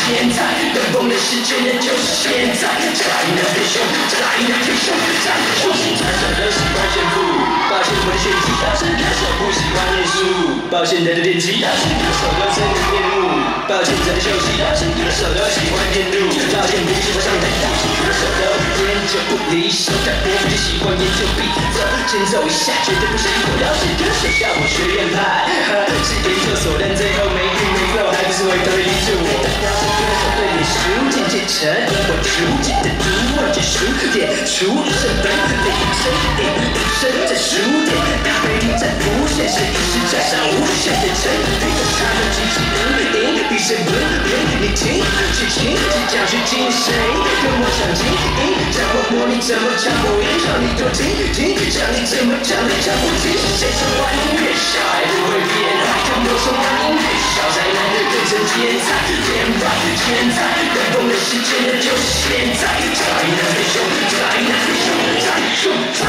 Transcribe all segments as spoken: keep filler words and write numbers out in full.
现在，等风的时间也就是现在。再难飞熊，再难飞熊，再重新穿上了习惯全部。抱歉我的选题，抱歉歌手不喜欢念书，抱歉带着电击，抱歉歌手有真的面目，抱歉在休息，抱歉歌手都喜欢电路，抱歉不喜欢上台，抱歉歌手都研究不离手，但我不就喜欢研究比走，先走一下，绝对不是一口了解歌手效果学院派，是研究所，但最后没遇没够，还不是会得意着我。要是歌手对你熟，渐渐成因我逐渐的读，忘记数点，除一生本领，生顶一生在数点，搭配一战无限是一时加上无限的成品，他们积极引领，比谁文明，你听，去听，即将去听谁，跟我想经营，教我模拟怎么讲播音，让你多听听，教你怎么讲你讲不听，谁说玩音乐小孩不会变，还看我说玩音乐小宅男变成天才，天才，天才，等风的时间也就是现在，再难飞熊，再难飞熊，再熊再。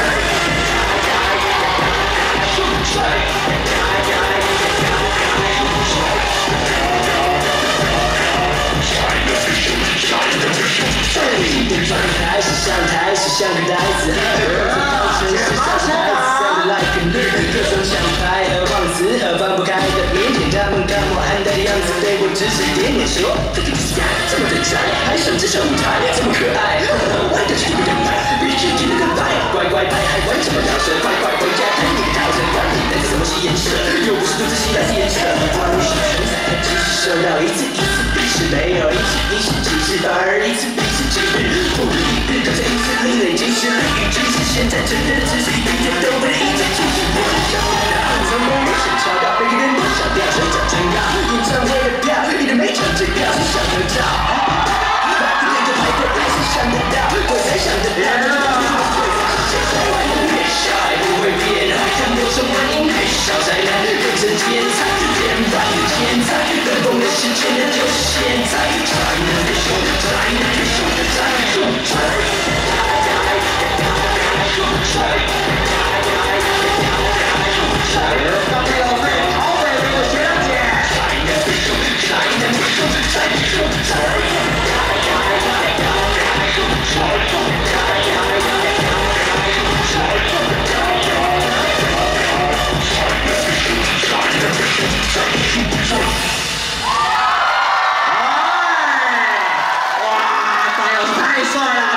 上台是上台是像个呆子，城市像孩子，sound like a nerd，各种想拍和忘词和放不开的腼腆，他们看我憨呆的样子，对我指指点点说，这么的宅，还上这上舞台，这么可爱，我的是一个人牌，必须听得更白，乖乖牌还玩什么饶舌，快快回家看你的逃生，管你来自什么系颜色，又不是独自系来自颜色，光是全彩，只是受到一次一次鄙视，没有一次一次几次，反而一次比一次几日。不如一日都在一次力累积实力与知识，现在真的只是一天都不能一直继续。我想不到，怎么没想超高，每个人都想掉，成长真高，演唱会的票一直没抢着要，是想得到。排队就排队，还是想得到，我才想得到。现在玩音乐小孩不会变，还看我说玩音乐小宅男变成天才，天才，天才，等风的时间也就是现在，再难飞熊，再难飞熊，再熊再。当地老师，好北给我学两节。再难飞熊，再难飞熊，再熊再。 哇，大老师太帅了！